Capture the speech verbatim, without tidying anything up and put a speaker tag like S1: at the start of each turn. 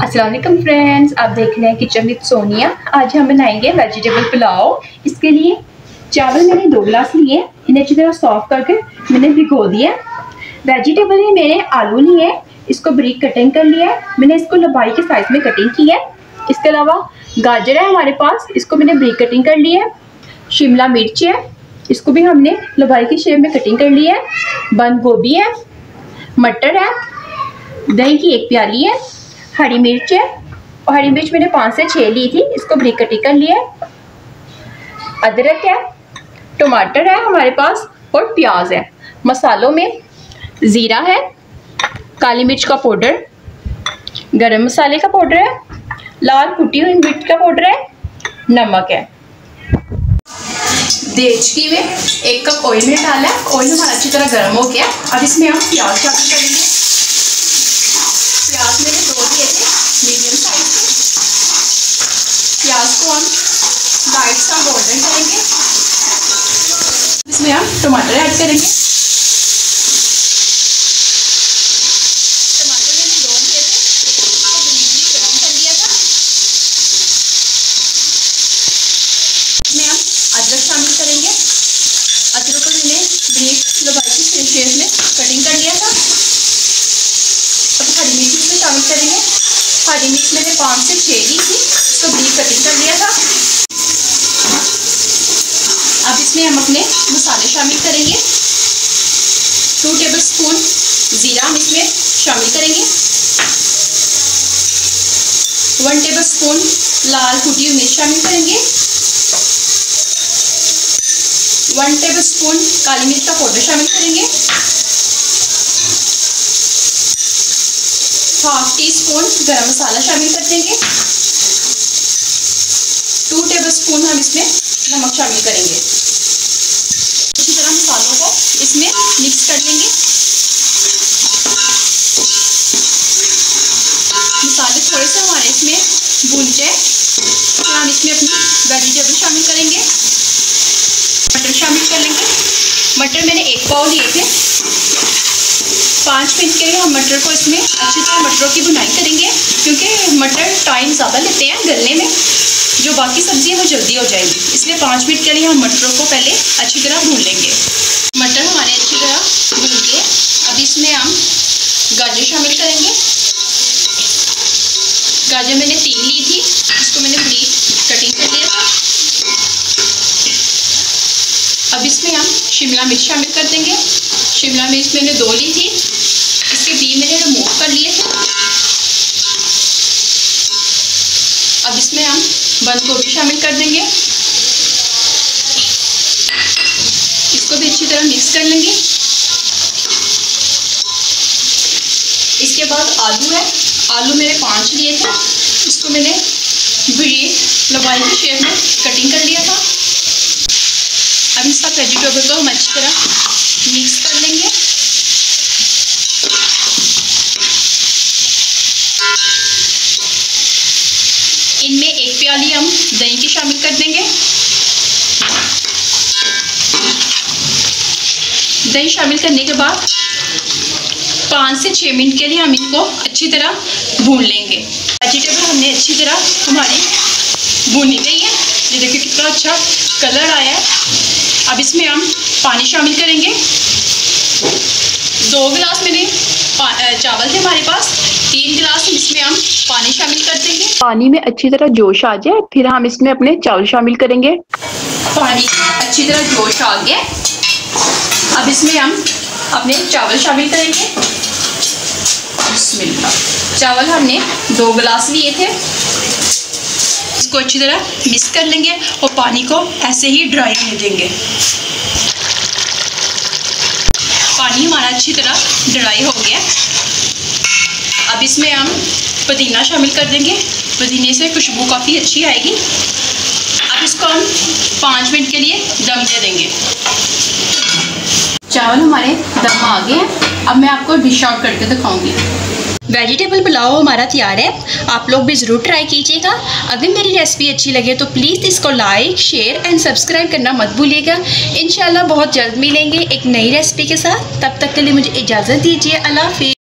S1: अस्सलाम वालेकुम फ्रेंड्स, आप देख रहे हैं किचन विद सोनिया। आज हम बनाएंगे वेजिटेबल पुलाव। इसके लिए चावल मैंने दो गिलास लिए, इन्हें अच्छी तरह सॉफ्ट करके मैंने भिगो दिया। वेजिटेबल में मैंने आलू लिए, इसको बारीक कटिंग कर लिया है, मैंने इसको लंबाई के साइज में कटिंग की है। इसके अलावा गाजर है हमारे पास, इसको मैंने बारीक कटिंग कर लिया है। शिमला मिर्च है, इसको भी हमने लंबाई की शेप में कटिंग कर ली है। बंद गोभी है, मटर है, दही की एक प्याली है, हरी मिर्च है और हरी मिर्च मैंने पाँच से छः ली थी, इसको बारीक कटिंग कर लिया है। अदरक है, टमाटर है हमारे पास और प्याज है। मसालों में ज़ीरा है, काली मिर्च का पाउडर, गरम मसाले का पाउडर है, लाल कुटी हुई मिर्च का पाउडर है, नमक है। देचकी में एक कप ऑयल में डाला है, ऑयल हमारा अच्छी तरह गर्म हो गया। अब इसमें हम प्याज शामिल करेंगे। प्याज मैंने दो दिए थे मीडियम साइज के। प्याज को हम लाइट सा गोल्डन करेंगे। इसमें हम टमाटर ऐड करेंगे। टमाटर मैंने दो दिए थे, इसको ब्रीफली कटिंग कर लिया था। इसमें हम अदरक शामिल करेंगे। अदरक को मैंने ब्रीफ लंबाई की शेप में कटिंग कर लिया था। अब हरी मिर्च इसमें शामिल करेंगे। हरी मिर्च मैंने पाँच से छः ली थी, इसको ब्रीफ कटिंग कर लिया था। अब इसमें हम अपने मसाले शामिल करेंगे। टू टेबल स्पून ज़ीरा हम इसमें शामिल करेंगे। वन टेबल स्पून लाल कुटी हुई मिर्च शामिल करेंगे। वन टेबल स्पून काली मिर्च का पाउडर शामिल करेंगे। हाफ टी स्पून गरम मसाला शामिल कर देंगे। टू टेबल स्पून हम इसमें नमक शामिल करेंगे। अच्छी तरह मसालों को इसमें मिक्स कर लेंगे। मसाले थोड़े से हमारे इसमें भून जाए तो हम इसमें अपनी वेजिटेबल शामिल करेंगे। मटर शामिल कर लेंगे। मटर मैंने एक पाव लिए थे। पाँच मिनट के लिए हम मटर को इसमें अच्छी तरह मटरों की भुनाई करेंगे, क्योंकि मटर टाइम ज़्यादा लेते हैं गलने में। जो बाकी सब्ज़ी है वो जल्दी हो जाएगी, इसलिए पाँच मिनट के लिए हम मटरों को पहले अच्छी तरह भून लेंगे। मटर हमारे अच्छी तरह भून गए। अब इसमें हम गाजर शामिल करेंगे। गाजर मैंने तीन ली थी, इसको मैंने बारीक कटिंग कर लिया था। अब इसमें हम शिमला मिर्च शामिल कर देंगे। शिमला मिर्च मैंने दो ली थी, इसके बी मैंने रिमूव कर लिए थे। अब इसमें हम बंद गोभी शामिल कर देंगे। इसको भी अच्छी तरह मिक्स कर लेंगे। इसके बाद आलू है, आलू मैंने पाँच लिए थे, इसको मैंने ब्रीफ लंबाई की शेप में कटिंग कर लिया था। अब इसका वेजिटेबल को हम अच्छी तरह मिक्स कर लेंगे। इनमें एक प्याली हम दही की शामिल कर देंगे। दही शामिल करने के बाद पाँच से छः मिनट के लिए हम इनको अच्छी तरह भून लेंगे। वेजिटेबल हमने अच्छी तरह हमारी भूनी गई है। ये देखिए कितना अच्छा कलर आया है। अब इसमें हम पानी शामिल करेंगे। दो गिलास मैंने चावल थे हमारे पास, तीन गिलास इसमें हम पानी शामिल कर देंगे। पानी में अच्छी तरह जोश आ जाए फिर हम इसमें अपने चावल शामिल करेंगे। पानी अच्छी तरह जोश आ गया, अब इसमें हम अपने चावल शामिल करेंगे। बिस्मिल्लाह। चावल हमने दो गिलास लिए थे, इसको अच्छी तरह मिक्स कर लेंगे और पानी को ऐसे ही ड्राई कर देंगे। पानी हमारा अच्छी तरह ड्राई हो गया। अब इसमें हम पुदीना शामिल कर देंगे। पुदीने से खुशबू काफ़ी अच्छी आएगी। अब इसको हम पाँच मिनट के लिए दम दे देंगे। चावल हमारे दम आ गए हैं, अब मैं आपको डिश आउट करके दिखाऊंगी। वेजिटेबल पुलाव हमारा तैयार है, आप लोग भी ज़रूर ट्राई कीजिएगा। अगर मेरी रेसिपी अच्छी लगे तो प्लीज़ इसको लाइक शेयर एंड सब्सक्राइब करना मत भूलिएगा। इंशाल्लाह बहुत जल्द मिलेंगे एक नई रेसिपी के साथ। तब तक के लिए मुझे इजाज़त दीजिए। अल्लाह हाफ़िज़।